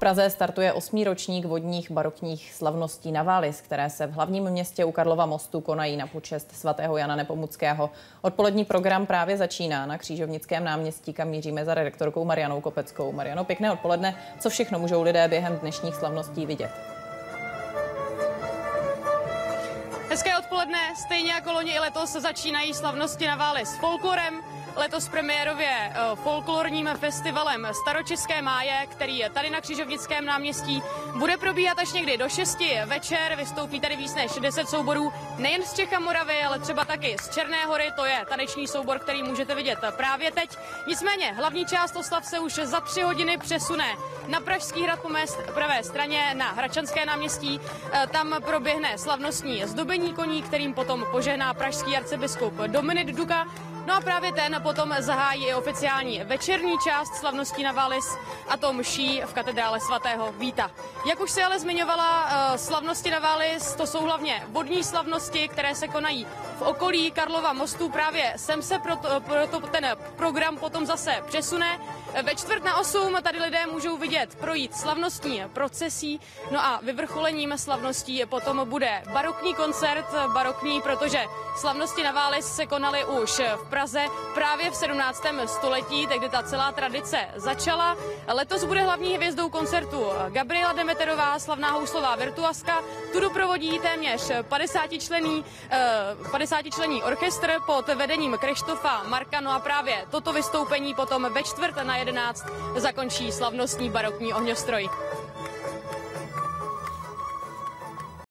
Praze startuje 8. ročník vodních barokních slavností na Vális, které se v hlavním městě u Karlova mostu konají na počest svatého Jana Nepomuckého. Odpolední program právě začíná na Křížovnickém náměstí, kam míříme za redaktorkou Marianou Kopeckou. Mariano, pěkné odpoledne. Co všechno můžou lidé během dnešních slavností vidět? Hezké odpoledne, stejně jako loni i letos začínají slavnosti na Váli s folklorem. Letos premiérově folklorním festivalem Staročeské máje, který tady na Křižovnickém náměstí bude probíhat až někdy do 6 večer. Vystoupí tady víc než 10 souborů, nejen z Čech a Moravy, ale třeba taky z Černé Hory. To je taneční soubor, který můžete vidět právě teď. Nicméně hlavní část oslav se už za 3 hodiny přesune na Pražský hrad po mé pravé straně na Hradčanské náměstí. Tam proběhne slavnostní zdobení koní, kterým potom požehná pražský arcibiskup Dominik Duka. No a právě ten potom zahájí i oficiální večerní část slavností na Vális, a to mší v katedrále svatého Víta. Jak už se ale zmiňovala, slavnosti na Vális, to jsou hlavně vodní slavnosti, které se konají v okolí Karlova mostu. Právě sem se proto ten program potom zase přesune. Ve 7:45 tady lidé můžou vidět projít slavnostní procesí, no a vyvrcholením slavností potom bude barokní koncert, protože slavnosti na Vális se konaly už v Praze právě v 17. století, tehdy ta celá tradice začala. Letos bude hlavní hvězdou koncertu Gabriela Demeterová, slavná houslová virtuaska. Tu doprovodí téměř 50členný orchestr pod vedením Krištofa Marka. No a právě toto vystoupení potom ve 10:45 zakončí slavnostní barokní ohňostroj.